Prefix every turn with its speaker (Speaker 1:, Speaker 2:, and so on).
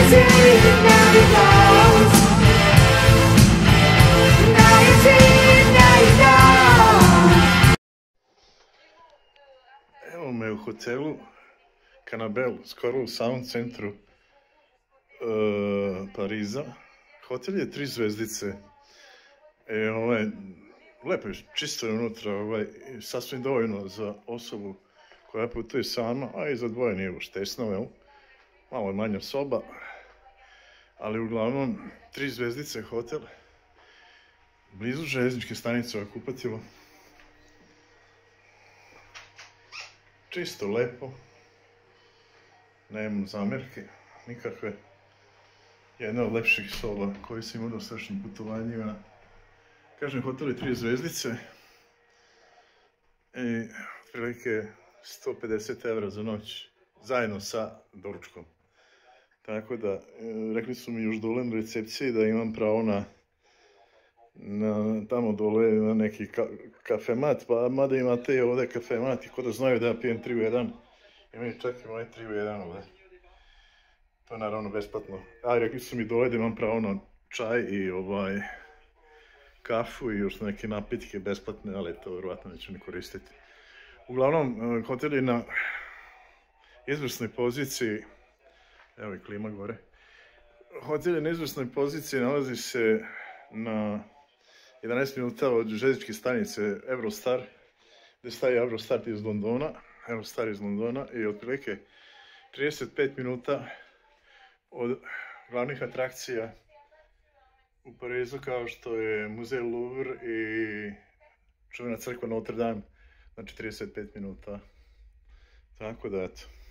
Speaker 1: Evo me u hotelu Canabel, skoro u samom centru Pariza. Hotel je 3 zvezdice. Lepo je, čisto je unutra, sasvim dovoljno za osobu koja putuje sama, a i za dvoje nije još tesno, jel? Malo je manja soba, ali uglavnom 3 zvezdice hotel, blizu željezničke stanice ovo kupatilo. Čisto lepo, nemam zamjerke nikakve. Jedna od lepših soba koju sam imao dosadašnjim putovanjima. Kažem, hotel je 3 zvezdice i otprilike 150 € za noć, zajedno sa doručkom. Tako da, rekli su mi još dole na recepciji da imam pravo na tamo dole na neki kafemat, pa mada imate i ovdje kafemat i ko da znaju da ja pijem 3 u 1, imaju čak i moje 3 u 1 ovdje. To je naravno besplatno. A rekli su mi dole da imam pravo na čaj i kafu i još neke napitke besplatne, ali to vjerovatno neću ni koristiti. Uglavnom, hotel je na izvrsnoj poziciji, evo i klima gore. Hotel je na izvrsnoj poziciji, nalazi se na 11 minuta od željezničke stanice Eurostar, gdje staje Eurostar iz Londona i otprilike 35 minuta od glavnih atrakcija u Parizu, kao što je muzej Louvre i čuvena crkva Notre Dame, znači 35 minuta. Tako da, eto.